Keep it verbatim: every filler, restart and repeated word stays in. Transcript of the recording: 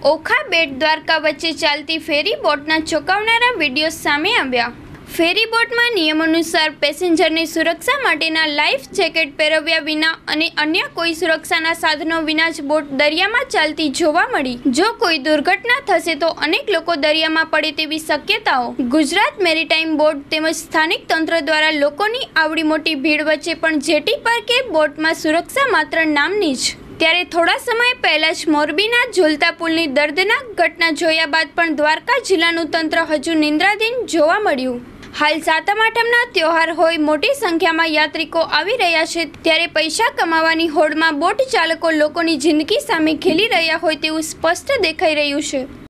ઓખા બેટ દ્વારકા વચ્ચે ચાલતી ફેરી બોટના ચોંકાવનારા વિડીયો સામે આવ્યા। ફેરી બોટમાં નિયમાનુસાર પેસેન્જરની સુરક્ષા માટેના લાઈફ જેકેટ પહેરવ્યા વિના અને અન્ય કોઈ સુરક્ષાના સાધનો વિના જ બોટ દરિયામાં ચાલતી જોવા મળી। જો કોઈ દુર્ઘટના થશે તો અનેક લોકો દરિયામાં પડે તેવી શક્યતાઓ। ગુજરાત મેરીટાઈમ બોર્ડ તેમજ સ્થાનિક તંત્ર દ્વારા લોકોની આવડી મોટી ભીડ વચ્ચે પણ જેટી પર કે બોટમાં સુરક્ષા માત્ર નામની જ। ત્યારે થોડા સમય પહેલા જ મોરબીના ઝૂલતા પુલની દર્દનાક ઘટના જોયા બાદ પણ દ્વારકા જિલ્લાનું તંત્ર હજુ નિંદ્રાધીન જોવા મળ્યું। હાલ સાતમ આઠમના તહેવાર હોય મોટી સંખ્યામાં યાત્રિકો આવી રહ્યા છે, ત્યારે પૈસા કમાવાની હોડમાં બોટ ચાલકો લોકોની જિંદગી સામે ખેલી રહ્યા હોય તેવું સ્પષ્ટ દેખાઈ રહ્યું છે।